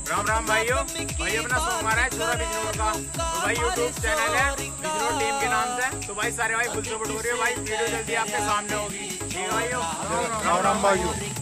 राम राम भाइयों। भाई अपना सॉन्ग आ रहा है छोरा बिजनौर का, तो भाई यूट्यूब चैनल है बिजनौर टीम के नाम से। तो भाई सारे भाई फुल सपोर्ट करिए भाई, वीडियो जल्दी आपके सामने होगी। ठीक है भाइयों, राम राम भाइयों।